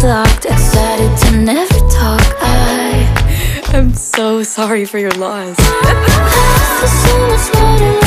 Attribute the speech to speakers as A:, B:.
A: blocked, decided to never talk. I'm so sorry for your loss. So much more to